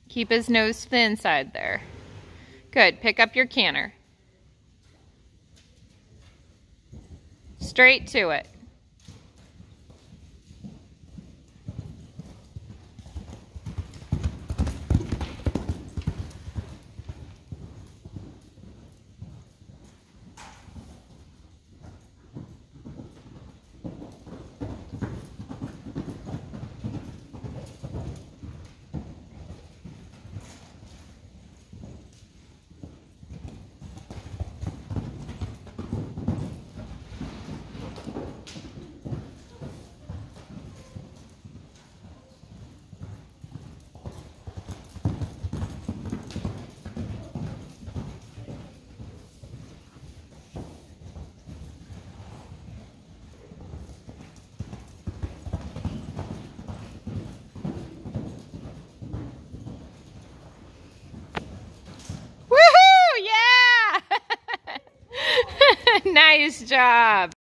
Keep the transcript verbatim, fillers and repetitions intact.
Keep his nose to the inside there. Good. Pick up your canter. Straight to it. Nice job.